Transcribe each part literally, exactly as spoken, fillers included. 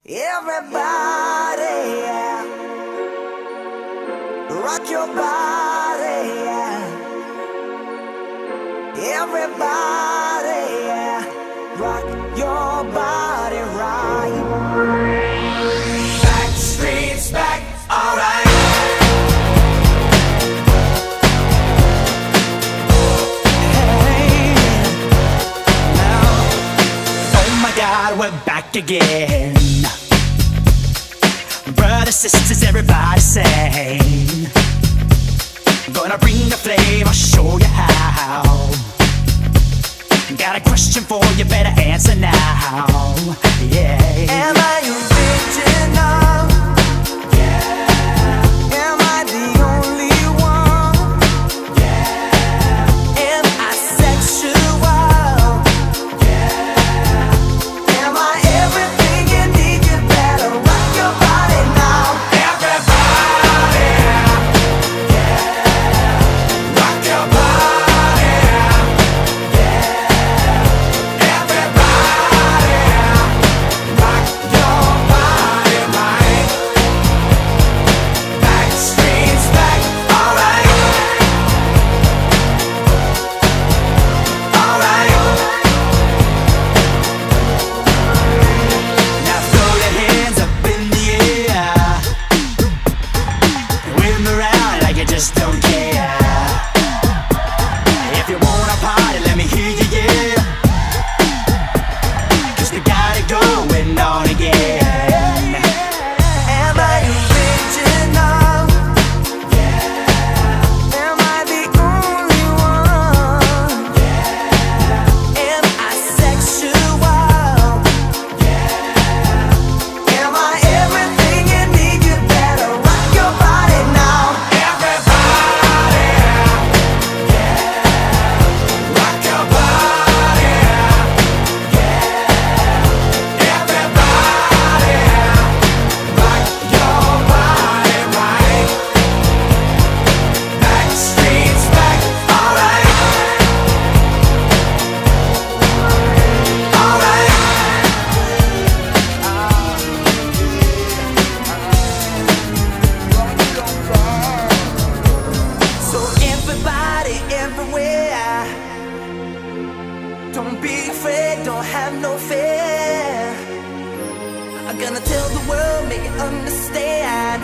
Everybody, yeah. Rock your body, yeah. Everybody, yeah. Rock your body right. Back streets back, alright. Hey, now, oh my God, we're back again. Brothers, sisters, everybody sing. Gonna bring the flame, I'll show you how. Got a question for you, better answer now. Yeah. Am I original? Yeah. Am I the only one? Yeah. Am I sexual? Yeah. Am I everything you need? You better rock your body now. Everybody, yeah. Rock your body, yeah. Everybody, rock your body right. Back streets back, alright. Alright. Now throw your hands up in the air. Wave them around like you just don't care. If you wanna party, let me hear you, yeah. Cause we got it going on again. Am I original? Yeah. Am I the only one? Yeah. Am I sexual? Yeah. Am I everything you need? You better rock your body now. Everybody, yeah. Rock your body, yeah. Everybody, rock your body right. Back streets back, alright. Alright. So everybody, everywhere, don't be afraid, don't have no fear. I'm gonna tell the world, make it understand.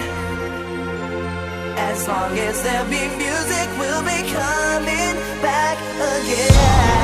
As long as there be music, we'll be coming back again.